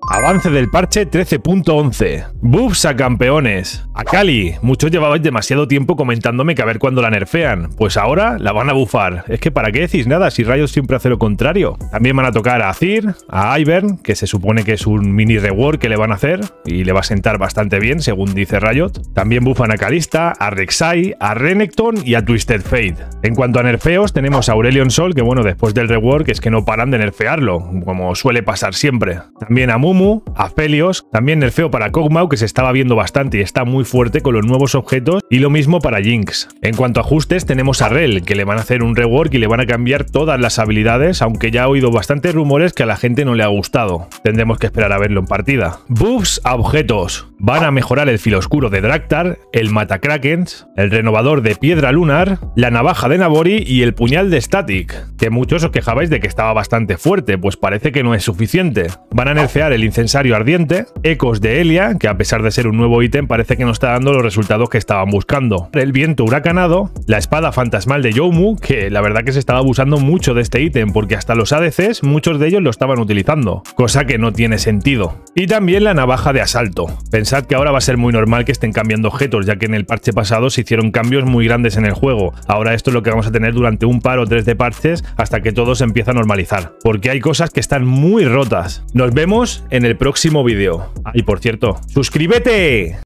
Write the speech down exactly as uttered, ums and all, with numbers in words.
Avance del parche trece punto once. Buffs a campeones. Akali, muchos llevabais demasiado tiempo comentándome que a ver cuándo la nerfean. Pues ahora la van a bufar. Es que ¿para qué decís nada si Riot siempre hace lo contrario? También van a tocar a Azir, a Ivern, que se supone que es un mini rework que le van a hacer y le va a sentar bastante bien, según dice Riot. También bufan a Kalista, a Rek'Sai, a Renekton y a Twisted Fate. En cuanto a nerfeos, tenemos a Aurelion Sol, que bueno, después del rework es que no paran de nerfearlo, como suele pasar siempre. También a Mumu, a Felios, también nerfeo para Kog'Maw, que se estaba viendo bastante y está muy fuerte con los nuevos objetos, y lo mismo para Jinx. En cuanto a ajustes, tenemos a Rell, que le van a hacer un rework y le van a cambiar todas las habilidades, aunque ya he oído bastantes rumores que a la gente no le ha gustado. Tendremos que esperar a verlo en partida. Buffs a objetos. Van a mejorar el filo oscuro de Draktar, el Matakrakens, el renovador de piedra lunar, la navaja de Nabori y el puñal de Static, que muchos os quejabais de que estaba bastante fuerte, pues parece que no es suficiente. Van a nerfear el incensario ardiente, ecos de Elia, que a pesar de ser un nuevo ítem parece que no está dando los resultados que estaban buscando, el viento huracanado, la espada fantasmal de Youmuuu, que la verdad que se estaba abusando mucho de este ítem porque hasta los A D Cs muchos de ellos lo estaban utilizando, cosa que no tiene sentido. Y también la navaja de asalto. Pensad que ahora va a ser muy normal que estén cambiando objetos, ya que en el parche pasado se hicieron cambios muy grandes en el juego. Ahora esto es lo que vamos a tener durante un par o tres de parches hasta que todo se empiece a normalizar, porque hay cosas que están muy rotas. Nos vemos en el próximo vídeo. Ah, y por cierto, ¡suscríbete!